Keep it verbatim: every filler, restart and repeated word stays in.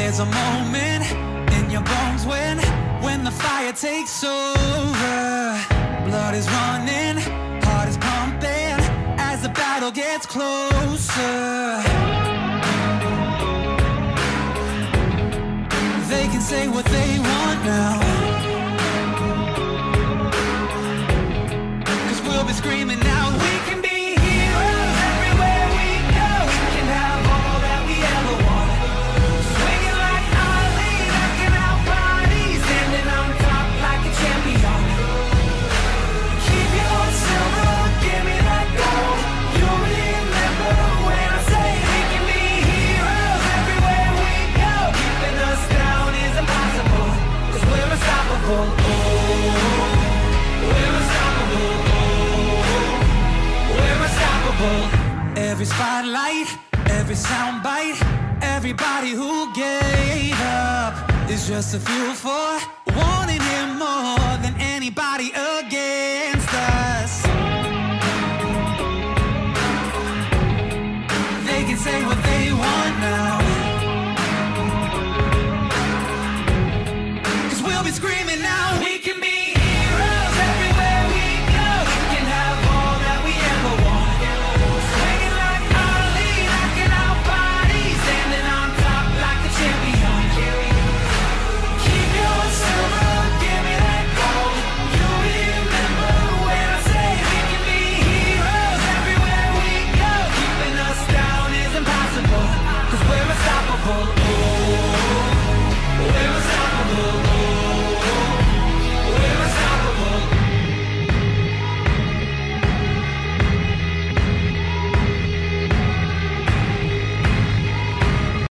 There's a moment in your bones when, when the fire takes over. Blood is running, heart is pumping, as the battle gets closer. They can say what they want now, 'cause we'll be screaming out, we can be heroes everywhere we go. We can have all that we ever want. Swinging like Ali, knocking out bodies, standing on top like a champion. Keep your silver, give me that gold. You'll remember when I say we can be heroes everywhere we go. Keeping us down is impossible, 'cause we're unstoppable. Oh, we're unstoppable. Every spotlight, every soundbite, everybody who gave up is just a fuel for wanting him more than anybody again.